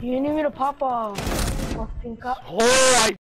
You need me to pop a pink cup? Oh, I